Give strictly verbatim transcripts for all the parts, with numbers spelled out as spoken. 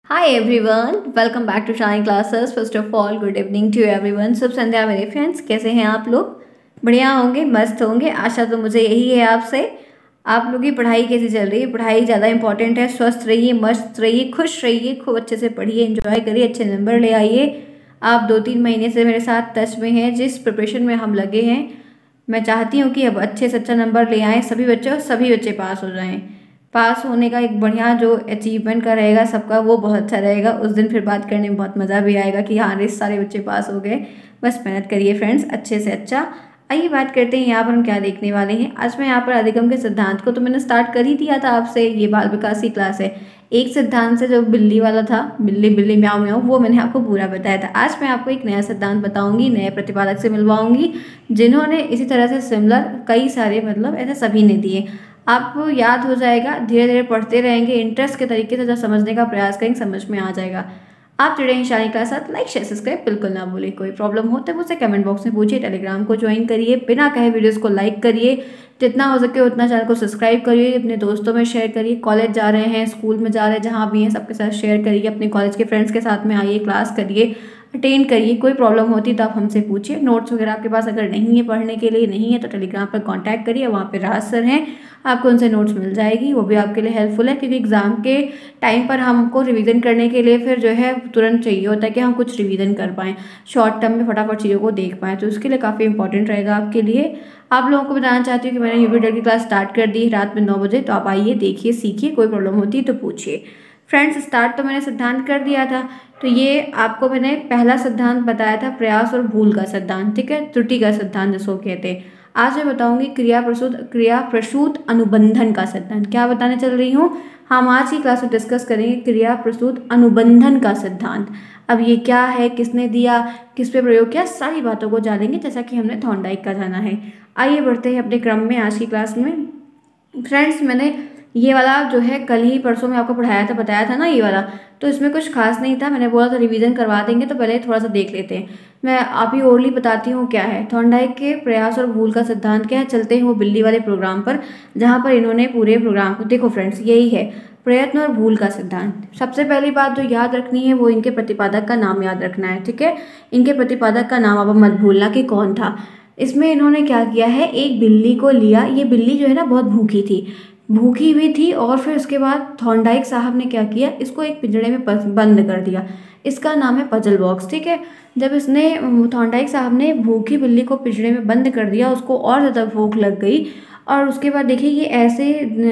Hi everyone, welcome back to Shine Classes. First of all, good evening to everyone. शुभ संध्या मेरे friends, कैसे हैं आप लोग? बढ़िया होंगे, मस्त होंगे, आशा तो मुझे यही है आपसे। आप लोग की पढ़ाई कैसी चल रही है? पढ़ाई ज़्यादा इंपॉर्टेंट है। स्वस्थ रहिए, मस्त रहिए, खुश रहिए, खूब अच्छे से पढ़िए, एंजॉय करिए, अच्छे नंबर ले आइए। आप दो तीन महीने से मेरे साथ टच में हैं, जिस प्रिपरेशन में हम लगे हैं, मैं चाहती हूँ कि अब अच्छे से अच्छा नंबर ले आएँ सभी बच्चे और सभी बच्चे पास हो जाएँ। पास होने का एक बढ़िया जो अचीवमेंट का रहेगा सबका, वो बहुत अच्छा रहेगा। उस दिन फिर बात करने में बहुत मज़ा भी आएगा कि हाँ रे सारे बच्चे पास हो गए। बस मेहनत करिए फ्रेंड्स, अच्छे से अच्छा। आइए बात करते हैं यहाँ पर हम क्या देखने वाले हैं। आज मैं यहाँ पर अधिगम के सिद्धांत को तो मैंने स्टार्ट कर ही दिया था आपसे, ये बाल विकास की क्लास है। एक सिद्धांत से जो बिल्ली वाला था, बिल्ली बिल्ली म्याऊं म्याऊं, वो मैंने आपको पूरा बताया था। आज मैं आपको एक नया सिद्धांत बताऊंगी, नए प्रतिपादक से मिलवाऊंगी, जिन्होंने इसी तरह से सिमिलर कई सारे मतलब ऐसे सभी ने दिए। आपको याद हो जाएगा, धीरे धीरे पढ़ते रहेंगे, इंटरेस्ट के तरीके से जब समझने का प्रयास करेंगे समझ में आ जाएगा। आप जुड़े हैं शानी के साथ, लाइक शेयर सब्सक्राइब बिल्कुल ना भूलिए। कोई प्रॉब्लम हो तो मुझसे कमेंट बॉक्स में पूछिए, टेलीग्राम को ज्वाइन करिए, बिना कहे वीडियोस को लाइक करिए, जितना हो सके उतना चैनल को सब्सक्राइब करिए, अपने दोस्तों में शेयर करिए। कॉलेज जा रहे हैं, स्कूल में जा रहे हैं, जहाँ भी हैं सबके साथ शेयर करिए। अपने कॉलेज के फ्रेंड्स के साथ में आइए, क्लास करिए, अटेंड करिए। कोई प्रॉब्लम होती तो आप हमसे पूछिए। नोट्स वगैरह आपके पास अगर नहीं है, पढ़ने के लिए नहीं है, तो टेलीग्राम पर कांटेक्ट करिए, वहाँ पे राज सर हैं, आपको उनसे नोट्स मिल जाएगी। वो भी आपके लिए हेल्पफुल है, क्योंकि एग्जाम के टाइम पर हमको रिवीजन करने के लिए फिर जो है तुरंत चाहिए होता है कि हम कुछ रिवीजन कर पाएँ, शॉर्ट टर्म में फटाफट चीज़ों को देख पाएँ, तो उसके लिए काफ़ी इंपॉर्टेंट रहेगा आपके लिए। आप लोगों को बताना चाहती हूँ कि मैंने यूपी टेट की क्लास स्टार्ट कर दी रात में नौ बजे, तो आप आइए, देखिए, सीखिए। कोई प्रॉब्लम होती है तो पूछिए। फ्रेंड्स, स्टार्ट तो मैंने सिद्धांत कर दिया था, तो ये आपको मैंने पहला सिद्धांत बताया था, प्रयास और भूल का सिद्धांत, ठीक है, त्रुटि का सिद्धांत जिसको कहते हैं। आज मैं बताऊंगी क्रिया प्रसूत क्रिया प्रसूत अनुबंधन का सिद्धांत। क्या बताने चल रही हूँ? हम आज की क्लास में डिस्कस करेंगे क्रिया प्रसूत अनुबंधन का सिद्धांत। अब ये क्या है, किसने दिया, किस पे प्रयोग किया, सारी बातों को जानेंगे, जैसा कि हमने थॉर्नडाइक का जाना है। आइए बढ़ते हैं अपने क्रम में आज की क्लास में। फ्रेंड्स, मैंने ये वाला जो है कल ही परसों में आपको पढ़ाया था, बताया था ना ये वाला, तो इसमें कुछ खास नहीं था। मैंने बोला था रिवीजन करवा देंगे, तो पहले थोड़ा सा देख लेते हैं। मैं आप ही ओरली बताती हूँ क्या है थॉर्नडाइक के प्रयास और भूल का सिद्धांत क्या है। चलते हैं वो बिल्ली वाले प्रोग्राम पर, जहाँ पर इन्होंने पूरे प्रोग्राम को, देखो फ्रेंड्स, यही है प्रयत्न और भूल का सिद्धांत। सबसे पहली बात जो याद रखनी है वो इनके प्रतिपादक का नाम याद रखना है, ठीक है। इनके प्रतिपादक का नाम अब मत भूलना कि कौन था। इसमें इन्होंने क्या किया है, एक बिल्ली को लिया। ये बिल्ली जो है ना बहुत भूखी थी, भूखी हुई थी, और फिर उसके बाद थॉर्नडाइक साहब ने क्या किया, इसको एक पिंजड़े में बंद कर दिया। इसका नाम है पजल बॉक्स, ठीक है। जब इसने थॉर्नडाइक साहब ने भूखी बिल्ली को पिंजड़े में बंद कर दिया, उसको और ज़्यादा भूख लग गई, और उसके बाद देखिए ये ऐसे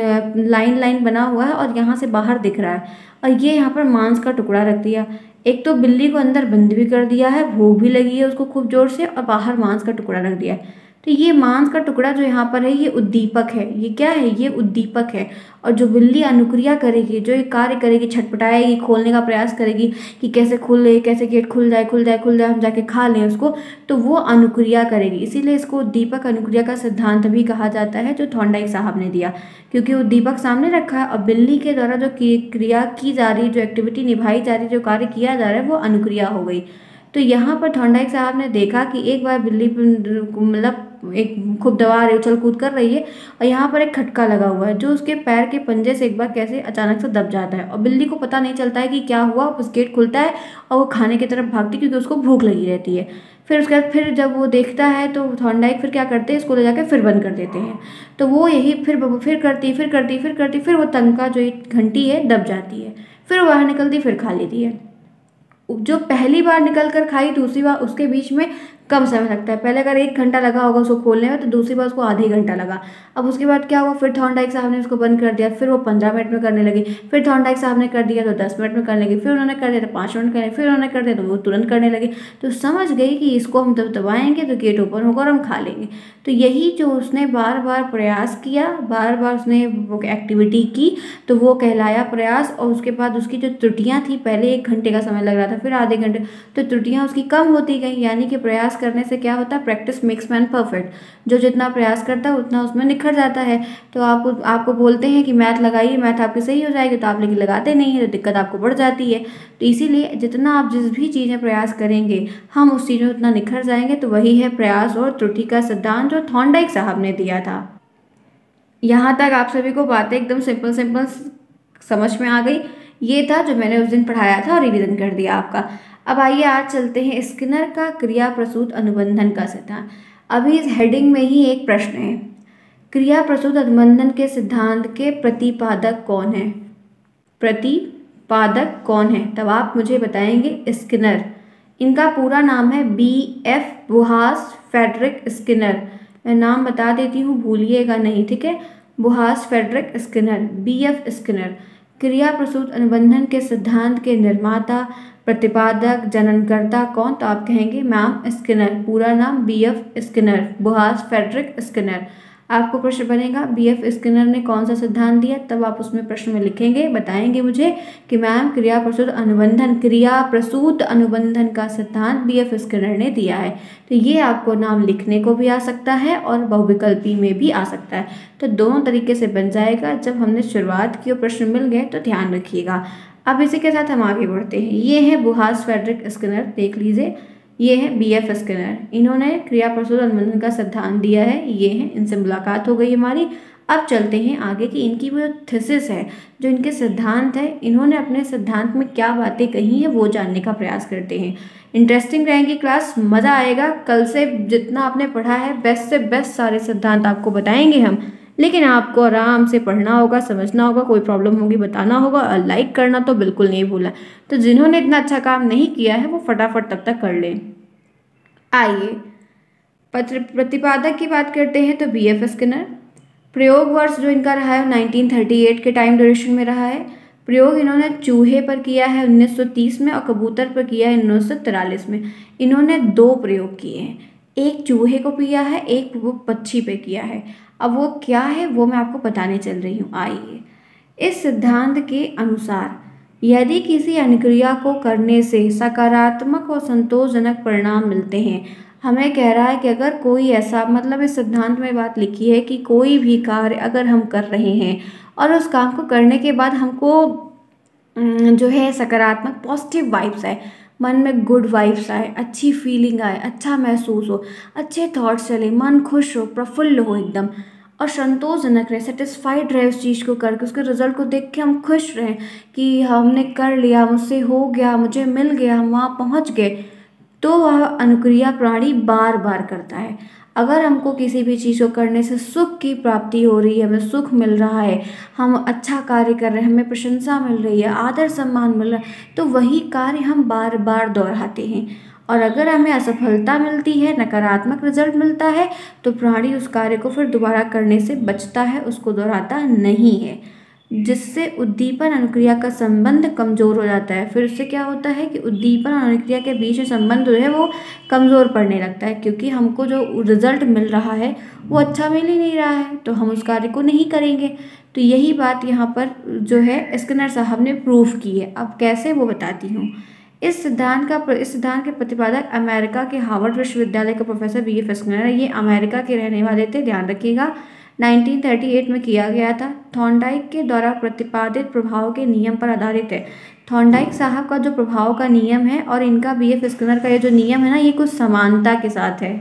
लाइन लाइन बना हुआ है और यहाँ से बाहर दिख रहा है, और ये यहाँ पर मांस का टुकड़ा रख दिया। एक तो बिल्ली को अंदर बंद भी कर दिया है, भूख भी लगी है उसको खूब जोर से, और बाहर मांस का टुकड़ा रख दिया है। तो ये मांस का टुकड़ा जो यहाँ पर है, ये उद्दीपक है। ये क्या है? ये उद्दीपक है। और जो बिल्ली अनुक्रिया करेगी, जो ये कार्य करेगी, छटपटाएगी, खोलने का प्रयास करेगी कि कैसे खुले, कैसे गेट खुल जाए, खुल जाए, खुल जाए, हम जाके खा लें उसको, तो वो अनुक्रिया करेगी। इसीलिए इसको उद्दीपक अनुक्रिया का सिद्धांत भी कहा जाता है, जो थॉर्नडाइक साहब ने दिया। क्योंकि उद्दीपक सामने रखा है और बिल्ली के द्वारा जो क्रिया की जा रही, जो एक्टिविटी निभाई जा रही, जो कार्य किया जा रहा है, वो अनुक्रिया हो गई। तो यहाँ पर थॉर्नडाइक साहब ने देखा कि एक बार बिल्ली मतलब एक खूब दबा रही, उछल कूद कर रही है, और यहाँ पर एक खटका लगा हुआ है, जो उसके पैर के पंजे से एक बार कैसे अचानक से दब जाता है, और बिल्ली को पता नहीं चलता है कि क्या हुआ। उस गेट खुलता है और वो खाने की तरफ भागती, क्योंकि उसको भूख लगी रहती है। फिर उसके बाद फिर जब वो देखता है, तो थॉर्नडाइक फिर क्या करते हैं, इसको ले जाकर फिर बंद कर देते हैं। तो वो यही फिर फिर करती फिर करती फिर करती फिर वो तंका जो एक घंटी है दब जाती है, फिर वो बाहर निकलती, फिर खा लेती है। जो पहली बार निकल कर खाई, दूसरी बार उसके बीच में कम समय लगता है। पहले अगर एक घंटा लगा होगा उसको खोलने में, तो दूसरी बार उसको आधे घंटा लगा। अब उसके बाद क्या हुआ, फिर थॉर्नडाइक साहब ने उसको बंद कर दिया, फिर वो पंद्रह मिनट में करने लगी, फिर थॉर्नडाइक साहब ने कर दिया तो दस मिनट में करने लगी, फिर उन्होंने कर दिया तो पाँच मिनट करने, फिर उन्होंने कर दिया तो वो तुरंत करने लगे। तो समझ गई कि इसको हम जब दबाएंगे तो गेट ओपन होगा और हम खा लेंगे। तो यही जो उसने बार बार प्रयास किया, बार बार उसने वो एक्टिविटी की, तो वो कहलाया प्रयास। और उसके बाद उसकी जो त्रुटियाँ थी, पहले एक घंटे का समय लग रहा था, फिर आधे घंटे, तो त्रुटियाँ उसकी कम होती गई। यानी कि प्रयास करने से क्या होता है, प्रैक्टिस मेक्स मैन परफेक्ट। जो जितना प्रयास करता है उतना उसमें निखर जाता है। तो आपको आपको बोलते हैं कि मैथ लगाइए, मैथ आपकी सही हो जाएगी, तो आप लेकिन लगाते नहीं है, तो दिक्कत आपको बढ़ जाती है। तो इसीलिए जितना आप जिस भी चीज़ें प्रयास करेंगे, हम उस चीज़ में उतना निखर जाएंगे। तो वही है प्रयास और त्रुटि का सिद्धांत, जो थॉर्नडाइक साहब ने दिया था। यहाँ तक आप सभी को बातें एकदम सिंपल सिंपल समझ में आ गई। ये था जो मैंने उस दिन पढ़ाया था और रिवीजन कर दिया आपका। अब आइए आज चलते हैं स्किनर का क्रिया प्रसूत अनुबंधन का सिद्धांत। अभी इस हेडिंग में ही एक प्रश्न है, क्रिया प्रसूत अनुबंधन के सिद्धांत के प्रतिपादक कौन है? प्रतिपादक कौन है? तब आप मुझे बताएंगे स्किनर। इनका पूरा नाम है B F Burrhus Frederic Skinner. मैं नाम बता देती हूँ, भूलिएगा नहीं, ठीक है। Burrhus Frederic Skinner, B F Skinner. क्रिया प्रसूत अनुबंधन के सिद्धांत के निर्माता, प्रतिपादक, जननकर्ता कौन? तो आप कहेंगे मैम स्किनर। पूरा नाम B F Skinner, Burrhus Frederic Skinner. आपको प्रश्न बनेगा बी एफ स्किनर ने कौन सा सिद्धांत दिया, तब आप उसमें प्रश्न में लिखेंगे, बताएंगे मुझे कि मैम क्रिया प्रसूत अनुबंधन क्रिया प्रसूत अनुबंधन का सिद्धांत बी एफ स्किनर ने दिया है। तो ये आपको नाम लिखने को भी आ सकता है और बहुविकल्पी में भी आ सकता है, तो दोनों तरीके से बन जाएगा। जब हमने शुरुआत की और प्रश्न मिल गए तो ध्यान रखिएगा। अब इसी के साथ हम आगे बढ़ते हैं। ये है बुहास फ्रेडरिक स्किनर, देख लीजिए, ये है बी एफ स्किनर। इन्होंने क्रिया प्रसूत अनुबंधन का सिद्धांत दिया है। ये है, इनसे मुलाकात हो गई हमारी। अब चलते हैं आगे कि इनकी वो थीसिस है, जो इनके सिद्धांत है, इन्होंने अपने सिद्धांत में क्या बातें कही हैं वो जानने का प्रयास करते हैं। इंटरेस्टिंग रहेगी क्लास, मज़ा आएगा। कल से जितना आपने पढ़ा है बेस्ट से बेस्ट सारे सिद्धांत आपको बताएंगे हम, लेकिन आपको आराम से पढ़ना होगा, समझना होगा। कोई प्रॉब्लम होगी बताना होगा, और लाइक करना तो बिल्कुल नहीं भूलना। तो जिन्होंने इतना अच्छा काम नहीं किया है वो फटाफट तब तक कर लें। आइए पत्र प्रतिपादक की बात करते हैं तो बी एफ स्किनर। प्रयोग वर्ष जो इनका रहा है नाइनटीन थर्टी एट के टाइम ड्यूरेशन में रहा है। प्रयोग इन्होंने चूहे पर किया है उन्नीस सौ तीस में और कबूतर पर किया है उन्नीस सौ तिरालीस में। इन्होंने दो प्रयोग किए हैं, एक चूहे को किया है, एक वो पक्षी पे किया है। अब वो क्या है वो मैं आपको बताने चल रही हूँ। आइए, इस सिद्धांत के अनुसार यदि किसी अनुक्रिया को करने से सकारात्मक और संतोषजनक परिणाम मिलते हैं, हमें कह रहा है कि अगर कोई ऐसा, मतलब इस सिद्धांत में बात लिखी है कि कोई भी कार्य अगर हम कर रहे हैं और उस काम को करने के बाद हमको जो है सकारात्मक पॉजिटिव वाइब्स आए, मन में गुड वाइब्स आए, अच्छी फीलिंग आए, अच्छा महसूस हो, अच्छे थॉट्स चले, मन खुश हो, प्रफुल्ल हो एकदम, और संतोषजनक रहे, सेटिस्फाइड रहे उस चीज़ को करके, उसके रिजल्ट को देख के हम खुश रहें कि हमने कर लिया, मुझसे हो गया, मुझे मिल गया, हम वहाँ पहुँच गए, तो वह अनुक्रिया प्राणी बार बार करता है। अगर हमको किसी भी चीज़ को करने से सुख की प्राप्ति हो रही है, हमें सुख मिल रहा है, हम अच्छा कार्य कर रहे हैं, हमें प्रशंसा मिल रही है, आदर सम्मान मिल रहा है, तो वही कार्य हम बार बार दोहराते हैं। और अगर हमें असफलता मिलती है, नकारात्मक रिजल्ट मिलता है, तो प्राणी उस कार्य को फिर दोबारा करने से बचता है, उसको दोहराता नहीं है, जिससे उद्दीपन अनुक्रिया का संबंध कमज़ोर हो जाता है। फिर उससे क्या होता है कि उद्दीपन और अनुक्रिया के बीच में संबंध जो है वो कमज़ोर पड़ने लगता है, क्योंकि हमको जो रिजल्ट मिल रहा है वो अच्छा मिल ही नहीं रहा है, तो हम उस कार्य को नहीं करेंगे। तो यही बात यहाँ पर जो है स्किनर साहब ने प्रूफ की है। अब कैसे वो बताती हूँ। इस सिद्धांत का इस सिद्धांत के प्रतिपादक अमेरिका के हार्वर्ड विश्वविद्यालय के प्रोफेसर बी एफ स्किनर है। ये अमेरिका के रहने वाले थे, ध्यान रखिएगा। नाइनटीन थर्टी एट में किया गया था। थॉर्नडाइक के द्वारा प्रतिपादित प्रभाव के नियम पर आधारित है। थॉर्नडाइक साहब का जो प्रभाव का नियम है और इनका बी एफ स्किनर का ये जो नियम है ना, ये कुछ समानता के साथ है।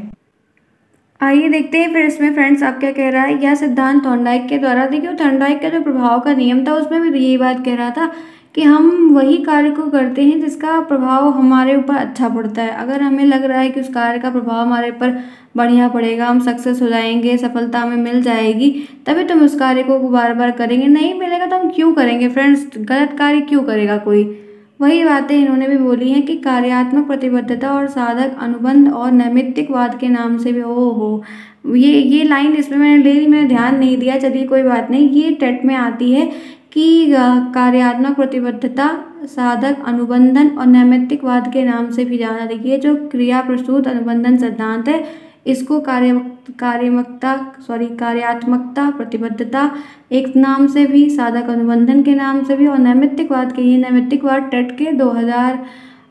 आइए देखते हैं फिर इसमें फ्रेंड्स आप क्या कह रहा है। यह सिद्धांत थॉर्नडाइक के द्वारा, देखिए थॉर्नडाइक का जो प्रभाव का नियम था उसमें भी यही बात कह रहा था कि हम वही कार्य को करते हैं जिसका प्रभाव हमारे ऊपर अच्छा पड़ता है। अगर हमें लग रहा है कि उस कार्य का प्रभाव हमारे ऊपर बढ़िया पड़ेगा, हम सक्सेस हो जाएंगे, सफलता हमें मिल जाएगी, तभी तुम उस कार्य को बार बार करेंगे। नहीं मिलेगा तो हम क्यों करेंगे फ्रेंड्स, गलत कार्य क्यों करेगा कोई। वही बातें इन्होंने भी बोली हैं कि कार्यात्मक प्रतिबद्धता और साधक अनुबंध और नैमित्तिकवाद के नाम से भी, ओ हो ये ये लाइन इसमें मैंने ले ली, मैंने ध्यान नहीं दिया, चलिए कोई बात नहीं। ये टेट में आती है कि कार्यात्मक प्रतिबद्धता, साधक अनुबंधन और नैमित्तिकवाद के नाम से भी जाना। देखिए जो क्रिया प्रसूत अनुबंधन सिद्धांत है, इसको कार्य कार्यात्मकता सॉरी कार्यात्मकता प्रतिबद्धता एक नाम से भी, साधक अनुबंधन के नाम से भी, और नैमित्तिकवाद के, ये नैमित्तिकवाद टेट के दो हज़ार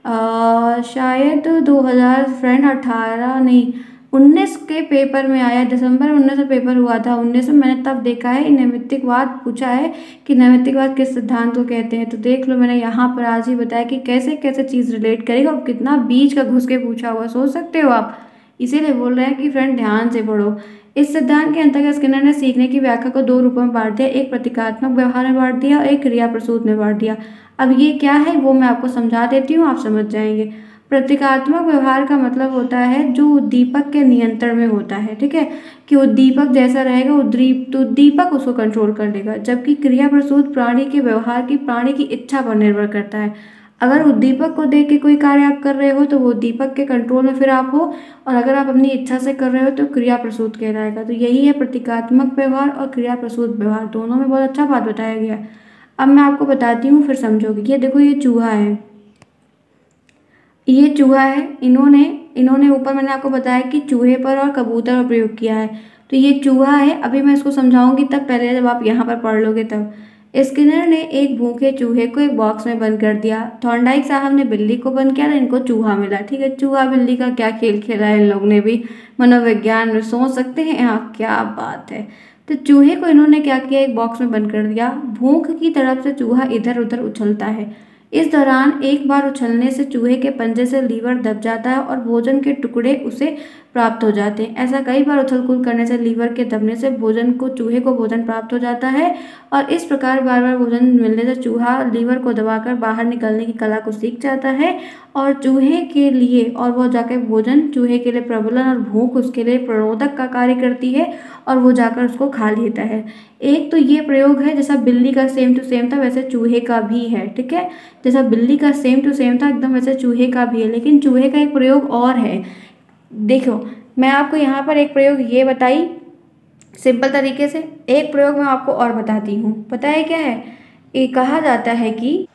शायद दो हज़ार फ्रेंड अठारह नहीं उन्नीस के पेपर में आया, दिसंबर उन्नीस में पेपर हुआ था। उन्नीस में मैंने तब देखा है नैमित्तिकवाद पूछा है कि नैमित्तिकवाद किस सिद्धांत को कहते हैं। तो देख लो, मैंने यहाँ पर आज ही बताया कि कैसे कैसे चीज़ रिलेट करेगा और कितना बीच का घुस के पूछा हुआ, सोच सकते हो आप। इसीलिए बोल रहे हैं कि फ्रेंड ध्यान से पढ़ो। इस सिद्धांत के अंतर्गत स्किनर ने सीखने की व्याख्या को दो रूपों में बांट दिया, एक प्रतीकात्मक व्यवहार में बांट दिया और एक क्रिया प्रसूत में बांट दिया। अब ये क्या है वो मैं आपको समझा देती हूँ, आप समझ जाएंगे। प्रतीकात्मक व्यवहार का मतलब होता है जो उद्दीपक के नियंत्रण में होता है, ठीक है, कि उद्दीपक जैसा रहेगा उद्दीप तो उद्दीपक उसको कंट्रोल कर लेगा। जबकि क्रिया प्रसूत प्राणी के व्यवहार की प्राणी की इच्छा पर निर्भर करता है। अगर उद्दीपक को देख के कोई कार्य आप कर रहे हो तो वो उद्दीपक के कंट्रोल में फिर आप हो, और अगर आप अपनी इच्छा से कर रहे हो तो क्रिया प्रसूत कहलाएगा। तो यही है प्रतीकात्मक व्यवहार और क्रिया प्रसूत व्यवहार, दोनों में बहुत अच्छा बात बताया गया। अब मैं आपको बताती हूँ फिर समझोगे। ये देखो, ये चूहा है, ये चूहा है। इन्होंने इन्होंने ऊपर मैंने आपको बताया कि चूहे पर और कबूतर पर प्रयोग किया है। तो ये चूहा है, अभी मैं इसको समझाऊंगी तब, पहले जब आप यहाँ पर पढ़ लोगे तब। स्किनर ने एक भूखे चूहे को एक बॉक्स में बंद कर दिया। थॉर्नडाइक साहब ने बिल्ली को बंद किया तो इनको चूहा मिला। ठीक है, चूहा बिल्ली का क्या खेल खेला है इन लोग ने भी, मनोविज्ञान में सोच सकते हैं। हाँ, क्या बात है। तो चूहे को इन्होंने क्या किया, एक बॉक्स में बंद कर दिया। भूख की तरफ से चूहा इधर उधर उछलता है। इस दौरान एक बार उछलने से चूहे के पंजे से लीवर दब जाता है और भोजन के टुकड़े उसे प्राप्त हो जाते हैं। ऐसा कई बार उछल कूद करने से लीवर के दबने से भोजन को चूहे को भोजन प्राप्त हो जाता है, और इस प्रकार बार बार भोजन मिलने से चूहा लीवर को दबाकर बाहर निकलने की कला को सीख जाता है, और चूहे के लिए और वो जाकर भोजन चूहे के लिए प्रबलन और भूख उसके लिए प्रणोदक का कार्य करती है, और वो जाकर उसको खा लेता है। एक तो ये प्रयोग है, जैसा बिल्ली का सेम टू सेम था वैसे चूहे का भी है। ठीक है, जैसा बिल्ली का सेम टू सेम था एकदम वैसे चूहे का भी है, लेकिन चूहे का एक प्रयोग और है। देखो, मैं आपको यहाँ पर एक प्रयोग ये बताई सिंपल तरीके से, एक प्रयोग मैं आपको और बताती हूँ। पता है क्या है, ये कहा जाता है कि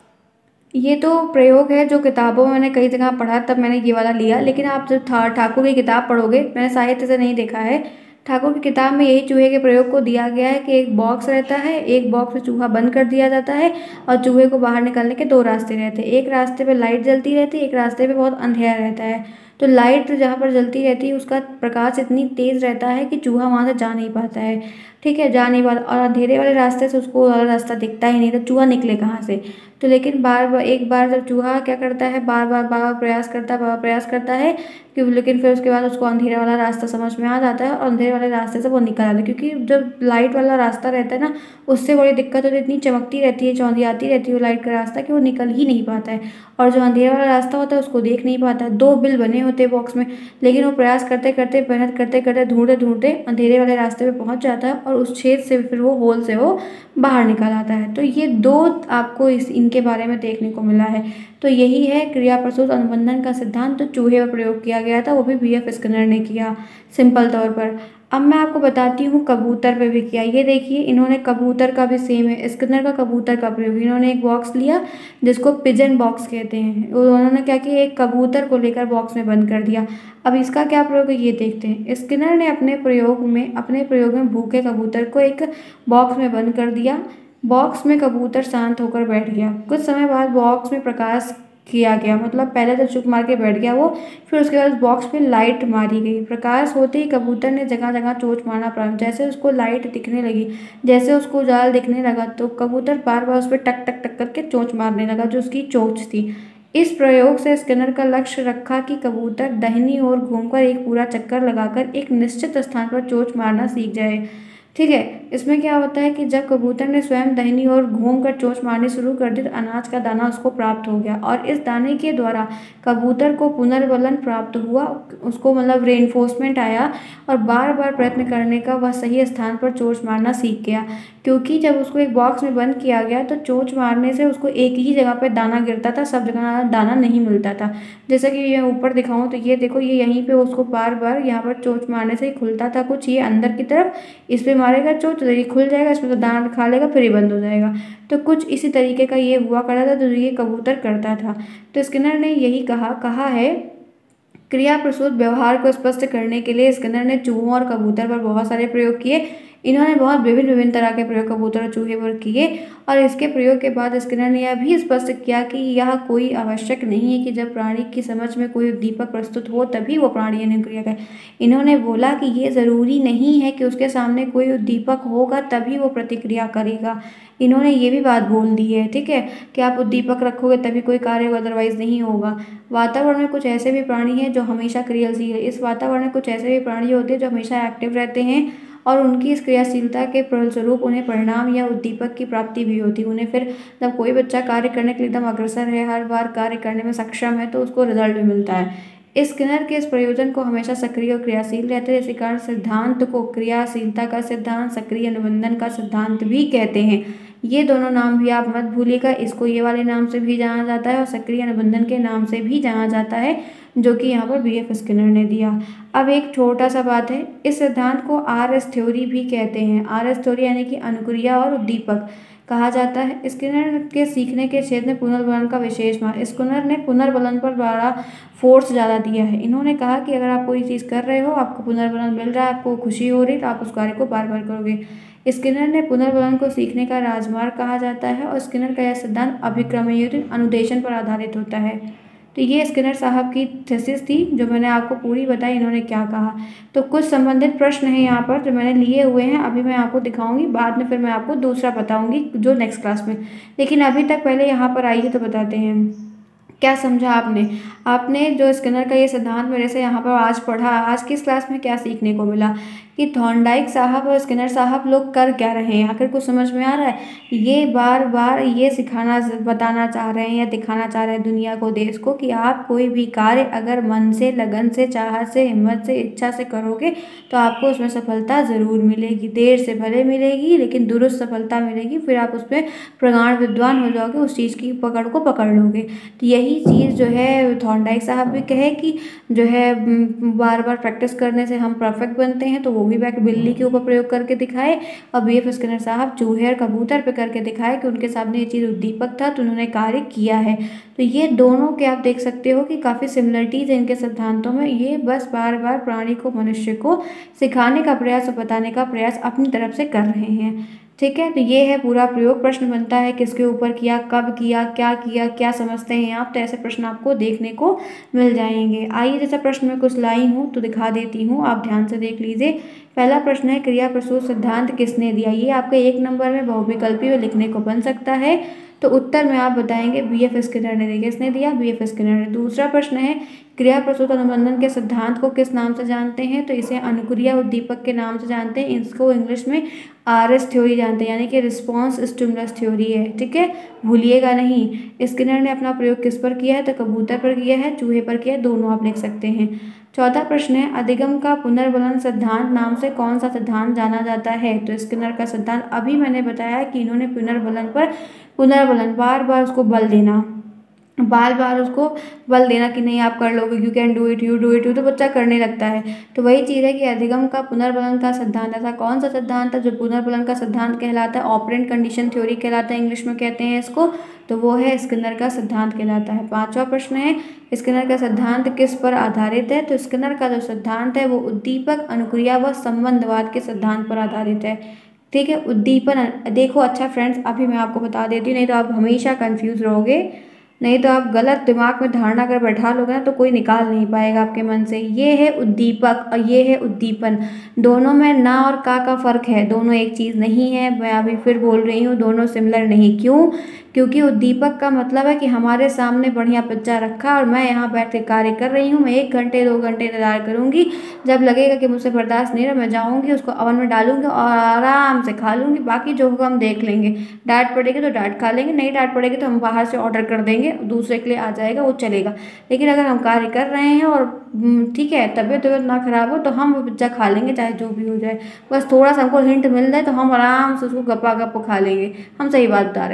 ये तो प्रयोग है जो किताबों में मैंने कई जगह पढ़ा, तब मैंने ये वाला लिया। लेकिन आप जब ठाकुर की किताब पढ़ोगे, मैंने साहित्य से नहीं देखा है, ठाकुर की किताब में यही चूहे के प्रयोग को दिया गया है कि एक बॉक्स रहता है, एक बॉक्स में चूहा बंद कर दिया जाता है, और चूहे को बाहर निकलने के दो रास्ते रहते हैं। एक रास्ते पे लाइट जलती रहती है, एक रास्ते पे बहुत अंधेरा रहता है। तो लाइट जहाँ पर जलती रहती है उसका प्रकाश इतनी तेज़ रहता है कि चूहा वहाँ से जा नहीं पाता है। ठीक है, जा नहीं पाता, और अंधेरे वाले रास्ते से उसको वाला रास्ता दिखता ही नहीं, तो चूहा निकले कहाँ से। तो लेकिन बार बार एक बार जब चूहा क्या करता है, बार बार बार बार प्रयास करता है, बार बार प्रयास करता है कि, लेकिन फिर उसके बाद उसको अंधेरे वाला रास्ता समझ में आ जाता है, और अंधेरे वाले रास्ते से वो निकल आता है। क्योंकि जब लाइट वाला रास्ता रहता है ना, उससे बड़ी दिक्कत होती है, इतनी चमकती रहती है, चौंधी आती रहती है वो लाइट का रास्ता, कि वो निकल ही नहीं पाता है। और जो अंधेरा वाला रास्ता होता है उसको देख नहीं पाता है। दो बिल बने होते हैं बॉक्स में, लेकिन वो प्रयास करते करते मेहनत करते करते ढूंढते ढूंढते अंधेरे वाले रास्ते पे पहुंच जाता है, और उस छेद से फिर वो होल से वो बाहर निकल आता है। तो ये दो आपको इस इनके बारे में देखने को मिला है। तो यही है क्रिया प्रसूत अनुबंधन का सिद्धांत, तो चूहे पर प्रयोग किया गया था, वो भी बी एफ स्किनर ने किया सिंपल तौर पर। अब मैं आपको बताती हूँ कबूतर पे भी किया। ये देखिए, इन्होंने कबूतर का भी सेम है, स्किनर का कबूतर का प्रयोग। इन्होंने एक बॉक्स लिया जिसको पिजन बॉक्स कहते हैं, उन्होंने क्या किया, एक कबूतर को लेकर बॉक्स में बंद कर दिया। अब इसका क्या प्रयोग है ये देखते हैं। स्किनर ने अपने प्रयोग में अपने प्रयोग में भूखे कबूतर को एक बॉक्स में बंद कर दिया। बॉक्स में कबूतर शांत होकर बैठ गया। कुछ समय बाद बॉक्स में प्रकाश किया गया, मतलब पहले तो चुप मार के बैठ गया वो, फिर उसके बाद बॉक्स पे लाइट मारी गई। प्रकाश होते ही कबूतर ने जगह जगह चोंच मारना प्रारंभ। जैसे उसको लाइट दिखने लगी, जैसे उसको जाल दिखने लगा, तो कबूतर बार बार उस पर टक टक टक करके चोंच मारने लगा, जो उसकी चोंच थी। इस प्रयोग से स्किनर का लक्ष्य रखा कि कबूतर दाहिनी ओर घूमकर एक पूरा चक्कर लगाकर एक निश्चित स्थान पर चोंच मारना सीख जाए। ठीक है, इसमें क्या होता है कि जब कबूतर ने स्वयं दाहिनी ओर घूमकर चोंच मारनी शुरू कर दी तो अनाज का दाना उसको प्राप्त हो गया, और इस दाने के द्वारा कबूतर को पुनर्बलन प्राप्त हुआ, उसको मतलब रेनफोर्समेंट आया, और बार बार प्रयत्न करने का वह सही स्थान पर चोंच मारना सीख गया। क्योंकि जब उसको एक बॉक्स में बंद किया गया तो चोंच मारने से उसको एक ही जगह पर दाना गिरता था, सब जगह दाना नहीं मिलता था। जैसे कि ये ऊपर दिखाऊँ तो ये देखो, ये यहीं पर उसको बार बार यहाँ पर चोंच मारने से ही खुलता था कुछ, ये अंदर की तरफ, इस पर मारेगा चोंच तो ये खुल जाएगा, इसमें तो दाना खा लेगा, फिर ये बंद हो जाएगा। तो कुछ इसी तरीके का ये हुआ करता था, जो ये कबूतर करता था। तो स्किनर ने यही कहा कहा है क्रिया प्रसूत व्यवहार को स्पष्ट करने के लिए स्किनर ने चूहों और कबूतर पर बहुत सारे प्रयोग किए। इन्होंने बहुत विभिन्न विभिन्न तरह के प्रयोग कबूतर और चूहे पर किए और इसके प्रयोग के बाद स्किनर ने यह भी स्पष्ट किया कि यह कोई आवश्यक नहीं है कि जब प्राणी की समझ में कोई उद्दीपक प्रस्तुत हो तभी वो प्राणी अनुक्रिया करे। इन्होंने बोला कि ये ज़रूरी नहीं है कि उसके सामने कोई उद्दीपक होगा तभी वो प्रतिक्रिया करेगा। इन्होंने ये भी बात बोल दी है, ठीक है, कि आप उद्दीपक रखोगे तभी कोई कार्य होगा, अदरवाइज नहीं होगा। वातावरण में कुछ ऐसे भी प्राणी हैं जो हमेशा क्रियाशील है। इस वातावरण में कुछ ऐसे भी प्राणी होते हैं जो हमेशा एक्टिव रहते हैं और उनकी इस क्रियाशीलता के फलस्वरूप उन्हें परिणाम या उद्दीपक की प्राप्ति भी होती है। उन्हें फिर जब कोई बच्चा कार्य करने के लिए एकदम अग्रसर है, हर बार कार्य करने में सक्षम है, तो उसको रिजल्ट भी मिलता है। स्किनर के इस प्रयोजन को हमेशा सक्रिय और क्रियाशील रहते हैं। इसी कारण सिद्धांत को क्रियाशीलता का सिद्धांत, सक्रिय अनुबंधन का सिद्धांत भी कहते हैं। ये दोनों नाम भी आप मत भूलिएगा। इसको ये वाले नाम से भी जाना जाता है और सक्रिय अनुबंधन के नाम से भी जाना जाता है, जो कि यहाँ पर बी एफ स्किनर ने दिया। अब एक छोटा सा बात है, इस सिद्धांत को आर एस थ्योरी भी कहते हैं। आर एस थ्योरी यानी कि अनुक्रिया और उद्दीपक कहा जाता है। स्किनर के सीखने के क्षेत्र में पुनर्बलन का विशेष महत्व। स्किनर ने पुनर्बलन पर बड़ा फोर्स ज़्यादा दिया है। इन्होंने कहा कि अगर आप कोई चीज़ कर रहे हो, आपको पुनर्बलन मिल रहा है, आपको खुशी हो रही, तो आप उस कार्य को बार बार करोगे। स्किनर ने पुनर्बलन को सीखने का राजमार्ग कहा जाता है और स्किनर का यह सिद्धांत अभिक्रमयुक्त अनुदेशन पर आधारित होता है। तो ये स्किनर साहब की थीसिस थी जो मैंने आपको पूरी बताई, इन्होंने क्या कहा। तो कुछ संबंधित प्रश्न हैं यहाँ पर जो मैंने लिए हुए हैं, अभी मैं आपको दिखाऊंगी, बाद में फिर मैं आपको दूसरा बताऊंगी जो नेक्स्ट क्लास में। लेकिन अभी तक पहले यहाँ पर आइए तो बताते हैं क्या समझा आपने। आपने जो स्किनर का ये सिद्धांत मेरे से यहाँ पर आज पढ़ा, आज की इस क्लास में क्या सीखने को मिला कि थॉर्नडाइक साहब और स्किनर साहब लोग कर क्या रहे हैं, आखिर कुछ समझ में आ रहा है। ये बार बार ये सिखाना बताना चाह रहे हैं या दिखाना चाह रहे हैं दुनिया को, देश को, कि आप कोई भी कार्य अगर मन से, लगन से, चाहत से, हिम्मत से, इच्छा से करोगे तो आपको उसमें सफलता ज़रूर मिलेगी। देर से भले मिलेगी लेकिन दुरुस्त सफलता मिलेगी। फिर आप उसमें प्रगाढ़ विद्वान हो जाओगे, उस चीज़ की पकड़ को पकड़ लोगे। तो यही चीज़ जो है थॉर्नडाइक साहब भी कहे कि जो है बार बार प्रैक्टिस करने से हम परफेक्ट बनते हैं। तो वो भी बैक बिल्ली के ऊपर प्रयोग करके दिखाए और बी एफ स्किनर साहब चूहे और कबूतर पे करके दिखाए कि उनके सामने ये चीज़ उद्दीपक था तो उन्होंने कार्य किया है। तो ये दोनों के आप देख सकते हो कि काफ़ी सिमिलरिटीज़ है इनके सिद्धांतों में। ये बस बार बार प्राणी को, मनुष्य को सिखाने का प्रयास और बताने का प्रयास अपनी तरफ से कर रहे हैं, ठीक है। तो ये है पूरा प्रयोग। प्रश्न बनता है किसके ऊपर किया, कब किया, क्या किया, क्या समझते हैं आप, तो ऐसे प्रश्न आपको देखने को मिल जाएंगे। आइए जैसा प्रश्न मैं कुछ लाई हूँ तो दिखा देती हूँ, आप ध्यान से देख लीजिए। पहला प्रश्न है क्रिया प्रसूत सिद्धांत किसने दिया। ये आपके एक नंबर में बहुविकल्पी में लिखने को बन सकता है। तो उत्तर में आप बताएंगे बी एफ स्किनर ने दिया। किसने दिया? बी एफ स्किनर ने। दूसरा प्रश्न है क्रिया प्रसूत अनुबंधन के सिद्धांत को किस नाम से जानते हैं। तो इसे अनुक्रिया उद्दीपक के नाम से जानते हैं। इसको इंग्लिश में आर एस थ्योरी जानते हैं, यानी कि रिस्पॉन्स स्टिमुलस थ्योरी है, ठीक है, भूलिएगा नहीं। स्किनर ने अपना प्रयोग किस पर किया है, तो कबूतर पर किया है, चूहे पर किया है, दोनों आप लिख सकते हैं। चौथा प्रश्न है अधिगम का पुनर्बलन सिद्धांत नाम से कौन सा सिद्धांत जाना जाता है। तो स्किनर का सिद्धांत अभी मैंने बताया कि इन्होंने पुनर्बलन पर, पुनर्बलन बार बार उसको बल देना, बार बार उसको बल देना कि नहीं आप कर लोगे, you can do it, you do it, you, तो बच्चा करने लगता है। तो वही चीज़ है कि अधिगम का पुनर्बलन का सिद्धांत, ऐसा कौन सा सिद्धांत है जो पुनर्बलन का सिद्धांत कहलाता है, ऑपरेंट कंडीशन थ्योरी कहलाता है, इंग्लिश में कहते हैं इसको, तो वो है स्किनर का सिद्धांत कहलाता है। पांचवा प्रश्न है स्किनर का सिद्धांत किस पर आधारित है। तो स्किनर का जो सिद्धांत है वो उद्दीपक, अनुक्रिया व संबंधवाद के सिद्धांत पर आधारित है, ठीक है। उद्दीपन, देखो अच्छा फ्रेंड्स, अभी मैं आपको बता देती हूँ, नहीं तो आप हमेशा कंफ्यूज रहोगे, नहीं तो आप गलत दिमाग में धारणा कर बैठा लोगे ना तो कोई निकाल नहीं पाएगा आपके मन से। ये है उद्दीपक और ये है उद्दीपन, दोनों में ना और का का फर्क है, दोनों एक चीज़ नहीं है। मैं अभी फिर बोल रही हूँ दोनों सिमिलर नहीं। क्यों? क्योंकि उद्दीपक का मतलब है कि हमारे सामने बढ़िया बच्चा रखा और मैं यहाँ बैठ के कार्य कर रही हूँ, मैं एक घंटे दो घंटे इंतजार करूँगी, जब लगेगा कि मुझसे बर्दाश्त नहीं रहा मैं जाऊँगी उसको अवन में डालूंगी और आराम से खा लूँगी, बाकी जो होगा हम देख लेंगे। डांट पड़ेगी तो डांट खा लेंगे, नहीं डांट पड़ेगी तो हम बाहर से ऑर्डर कर देंगे, दूसरे के लिए आ जाएगा, वो चलेगा। लेकिन अगर हम कार्य कर रहे हैं और ठीक है तबीयत तबीयत ना खराब हो तो हम वो पिज्जा खा लेंगे चाहे जो भी हो जाए, बस थोड़ा सा हमको हिंट मिल जाए तो हम आराम से उसको गप्पा गप खा लेंगे। हम सही बात बता रहे हैं।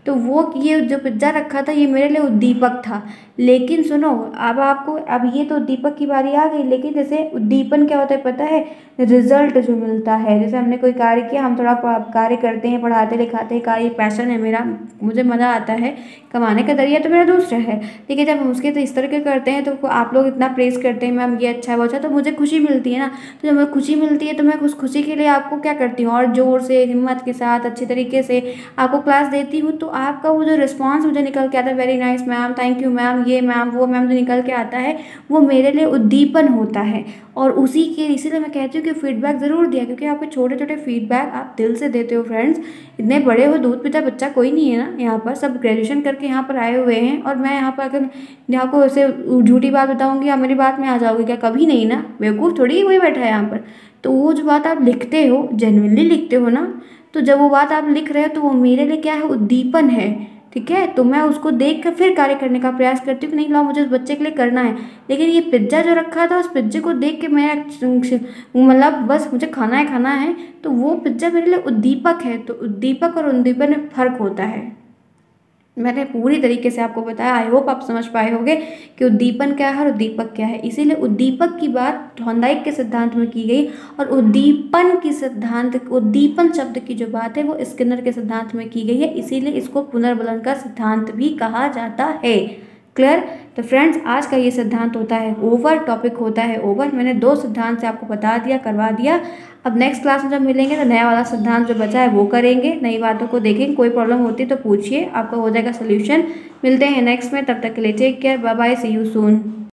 तो वो ये जो पिज्ज़ा रखा था ये मेरे लिए उद्दीपक था। लेकिन सुनो, अब आपको अब ये तो उद्दीपक की बारी आ गई, लेकिन जैसे उद्दीपन क्या होता है पता है? रिजल्ट जो मिलता है, जैसे हमने कोई कार्य किया, हम थोड़ा कार्य करते हैं, पढ़ाते लिखाते हैं, कार्य पैशन है मेरा, मुझे मज़ा आता है, कमाने का जरिया तो मेरा दूसरा है, ठीक है। जब हम उसके तो इस तरह के करते हैं तो आप लोग इतना प्रेस करते हैं मैम ये अच्छा है वो अच्छा है, तो मुझे खुशी मिलती है ना। तो जब मुझे खुशी मिलती है तो मैं उस खुशी के लिए आपको क्या करती हूँ, और ज़ोर से हिम्मत के साथ अच्छे तरीके से आपको क्लास देती हूँ। तो आपका वो जो रिस्पॉन्स मुझे निकल के आता है, very nice ma'am, thank you ma'am, ये मैम वो मैम जो निकल के आता है, वो मेरे लिए उद्दीपन होता है। और उसी के इसीलिए मैं कहती हूँ कि फीडबैक ज़रूर दिया, क्योंकि आपके छोटे छोटे फीडबैक आप दिल से देते हो फ्रेंड्स। इतने बड़े हो दूध पीता बच्चा कोई नहीं है ना, यहाँ पर सब ग्रेजुएशन करके यहाँ पर आए हुए हैं, और मैं यहाँ पर अगर यहाँ को ऐसे झूठी बात बताऊँगी आप मेरी बात में आ जाओगे क्या? कभी नहीं ना, बेवकूफ़ थोड़ी कोई बैठा है यहाँ पर। तो वो जो बात आप लिखते हो, जेन्युइनली लिखते हो ना, तो जब वो बात आप लिख रहे हो तो वो मेरे लिए क्या है? उद्दीपन है, ठीक है। तो मैं उसको देख कर फिर कार्य करने का प्रयास करती हूँ कि नहीं लाओ मुझे उस बच्चे के लिए करना है। लेकिन ये पिज्ज़ा जो रखा था, उस पिज्जे को देख के मैं मतलब बस मुझे खाना है खाना है, तो वो पिज्ज़ा मेरे लिए उद्दीपक है। तो उद्दीपक और उद्दीपन में फ़र्क होता है। मैंने पूरी तरीके से आपको बताया, आई होप आप समझ पाए होंगे कि उद्दीपन क्या है और उद्दीपक क्या है। इसीलिए उद्दीपक की बात थॉर्नडाइक के सिद्धांत में की गई, और उद्दीपन की सिद्धांत उद्दीपन शब्द की जो बात है वो स्किनर के सिद्धांत में की गई है। इसीलिए इसको पुनर्बलन का सिद्धांत भी कहा जाता है। क्लियर? तो फ्रेंड्स, आज का ये सिद्धांत होता है ओवर, टॉपिक होता है ओवर। मैंने दो सिद्धांत से आपको बता दिया, करवा दिया। अब नेक्स्ट क्लास में जब मिलेंगे तो नया वाला सिद्धांत जो बचा है वो करेंगे, नई बातों को देखेंगे। कोई प्रॉब्लम होती है तो पूछिए, आपका हो जाएगा सोल्यूशन। मिलते हैं नेक्स्ट में, तब तक के लिए take care, bye bye, see you soon.